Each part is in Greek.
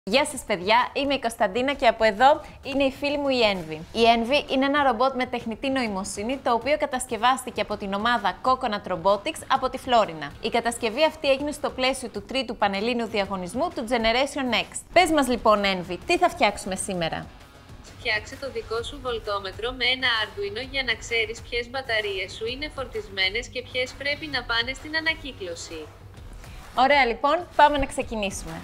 Γεια σας παιδιά, είμαι η Κωνσταντίνα και από εδώ είναι η φίλη μου η Envy. Η Envy είναι ένα ρομπότ με τεχνητή νοημοσύνη το οποίο κατασκευάστηκε από την ομάδα Coconut Robotics από τη Φλόρινα. Η κατασκευή αυτή έγινε στο πλαίσιο του τρίτου πανελλήνιου διαγωνισμού του Generation Next. Πες μας λοιπόν Envy, τι θα φτιάξουμε σήμερα? Φτιάξε το δικό σου βολτόμετρο με ένα Arduino για να ξέρεις ποιες μπαταρίες σου είναι φορτισμένες και ποιες πρέπει να πάνε στην ανακύκλωση. Ωραία λοιπόν, πάμε να ξεκινήσουμε.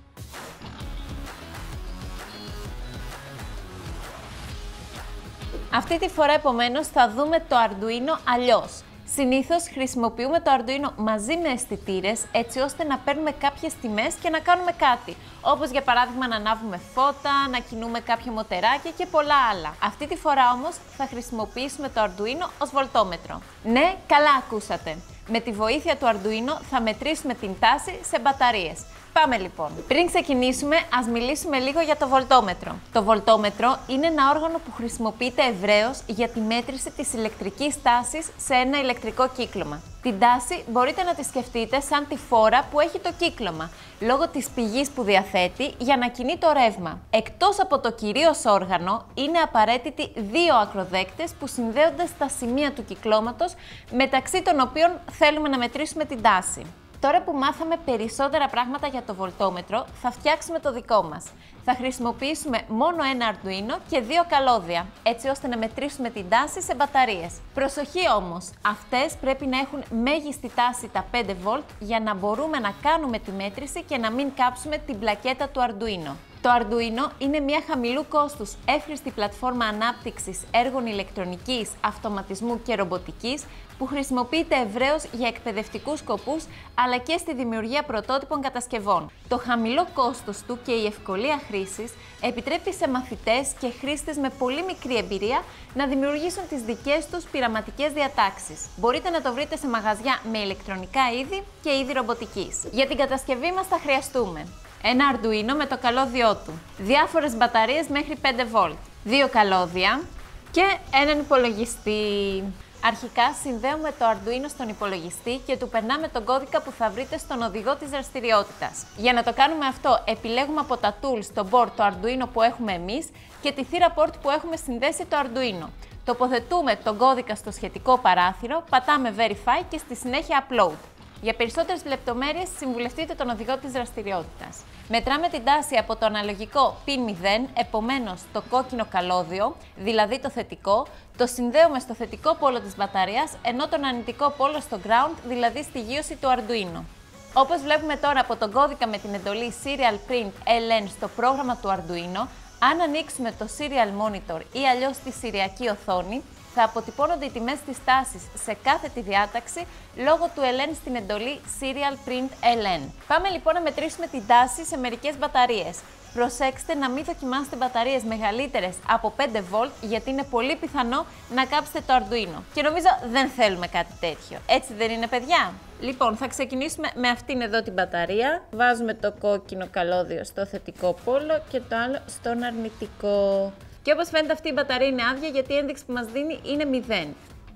Αυτή τη φορά επομένως θα δούμε το Arduino αλλιώς. Συνήθως χρησιμοποιούμε το Arduino μαζί με αισθητήρες έτσι ώστε να παίρνουμε κάποιες τιμές και να κάνουμε κάτι. Όπως για παράδειγμα να ανάβουμε φώτα, να κινούμε κάποιο μοτεράκι και πολλά άλλα. Αυτή τη φορά όμως θα χρησιμοποιήσουμε το Arduino ως βολτόμετρο. Ναι, καλά ακούσατε. Με τη βοήθεια του Arduino θα μετρήσουμε την τάση σε μπαταρίες. Πάμε λοιπόν. Πριν ξεκινήσουμε, ας μιλήσουμε λίγο για το βολτόμετρο. Το βολτόμετρο είναι ένα όργανο που χρησιμοποιείται ευρέως για τη μέτρηση της ηλεκτρικής τάσης σε ένα ηλεκτρικό κύκλωμα. Την τάση μπορείτε να τη σκεφτείτε σαν τη φόρα που έχει το κύκλωμα, λόγω της πηγής που διαθέτει για να κινεί το ρεύμα. Εκτός από το κυρίως όργανο, είναι απαραίτητοι δύο ακροδέκτες που συνδέονται στα σημεία του κυκλώματος, μεταξύ των οποίων θέλουμε να μετρήσουμε την τάση. Τώρα που μάθαμε περισσότερα πράγματα για το βολτόμετρο, θα φτιάξουμε το δικό μας. Θα χρησιμοποιήσουμε μόνο ένα Arduino και δύο καλώδια, έτσι ώστε να μετρήσουμε την τάση σε μπαταρίες. Προσοχή όμως, αυτές πρέπει να έχουν μέγιστη τάση τα 5V για να μπορούμε να κάνουμε τη μέτρηση και να μην κάψουμε την πλακέτα του Arduino. Το Arduino είναι μια χαμηλού κόστους εύχρηστη πλατφόρμα ανάπτυξης έργων ηλεκτρονικής, αυτοματισμού και ρομποτικής που χρησιμοποιείται ευρέως για εκπαιδευτικούς σκοπούς αλλά και στη δημιουργία πρωτότυπων κατασκευών. Το χαμηλό κόστος του και η ευκολία χρήσης επιτρέπει σε μαθητές και χρήστες με πολύ μικρή εμπειρία να δημιουργήσουν τις δικές τους πειραματικές διατάξεις. Μπορείτε να το βρείτε σε μαγαζιά με ηλεκτρονικά είδη και είδη ρομποτικής. Για την κατασκευή μας θα χρειαστούμε ένα Arduino με το καλώδιό του, διάφορες μπαταρίες μέχρι 5V, δύο καλώδια και έναν υπολογιστή. Αρχικά συνδέουμε το Arduino στον υπολογιστή και του περνάμε τον κώδικα που θα βρείτε στον οδηγό της δραστηριότητας. Για να το κάνουμε αυτό, επιλέγουμε από τα tools στο board το Arduino που έχουμε εμείς και τη θύρα port που έχουμε συνδέσει το Arduino. Τοποθετούμε τον κώδικα στο σχετικό παράθυρο, πατάμε Verify και στη συνέχεια Upload. Για περισσότερες λεπτομέρειες, συμβουλευτείτε τον οδηγό της δραστηριότητας. Μετράμε την τάση από το αναλογικό pin 0, επομένως το κόκκινο καλώδιο, δηλαδή το θετικό, το συνδέουμε στο θετικό πόλο της μπαταρίας, ενώ τον αρνητικό πόλο στο ground, δηλαδή στη γείωση του Arduino. Όπως βλέπουμε τώρα από τον κώδικα με την εντολή Serial Print LN στο πρόγραμμα του Arduino, αν ανοίξουμε το Serial Monitor ή αλλιώς τη σηριακή οθόνη, θα αποτυπώνονται οι τιμές της τάσης σε κάθε τη διάταξη λόγω του LN στην εντολή Serial Print LN. Πάμε λοιπόν να μετρήσουμε την τάση σε μερικές μπαταρίες. Προσέξτε να μην δοκιμάσετε μπαταρίες μεγαλύτερες από 5V γιατί είναι πολύ πιθανό να κάψετε το Arduino. Και νομίζω δεν θέλουμε κάτι τέτοιο. Έτσι δεν είναι παιδιά? Λοιπόν, θα ξεκινήσουμε με αυτήν εδώ την μπαταρία. Βάζουμε το κόκκινο καλώδιο στο θετικό πόλο και το άλλο στον αρνητικό. Και όπως φαίνεται αυτή η μπαταρία είναι άδεια γιατί η ένδειξη που μας δίνει είναι 0.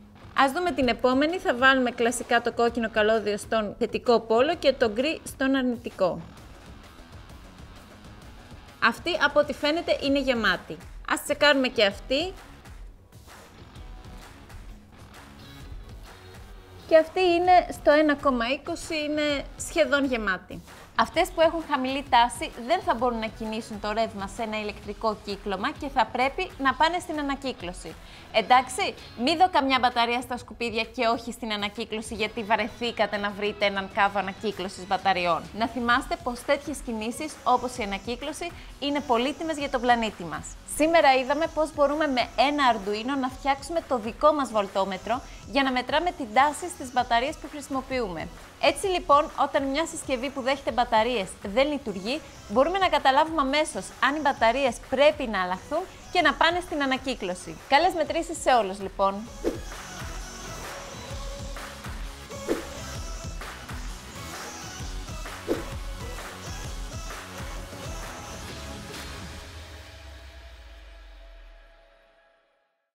Ας δούμε την επόμενη, θα βάλουμε κλασικά το κόκκινο καλώδιο στον θετικό πόλο και το γκρι στον αρνητικό. Αυτή από ό,τι φαίνεται είναι γεμάτη. Ας τσεκάρουμε και αυτή. Και αυτή είναι στο 1,20, είναι σχεδόν γεμάτη. Αυτές που έχουν χαμηλή τάση δεν θα μπορούν να κινήσουν το ρεύμα σε ένα ηλεκτρικό κύκλωμα και θα πρέπει να πάνε στην ανακύκλωση. Εντάξει, μην δω καμιά μπαταρία στα σκουπίδια και όχι στην ανακύκλωση γιατί βαρεθήκατε να βρείτε έναν κάδο ανακύκλωσης μπαταριών. Να θυμάστε πως τέτοιες κινήσεις όπως η ανακύκλωση είναι πολύτιμες για τον πλανήτη μας. Σήμερα είδαμε πώς μπορούμε με ένα Arduino να φτιάξουμε το δικό μας βολτόμετρο για να μετράμε την τάση στις μπαταρίες που χρησιμοποιούμε. Έτσι λοιπόν, όταν μια συσκευή που δέχεται μπαταρίες δεν λειτουργεί, μπορούμε να καταλάβουμε αμέσως αν οι μπαταρίες πρέπει να αλλάχθουν και να πάνε στην ανακύκλωση. Καλές μετρήσεις σε όλους λοιπόν!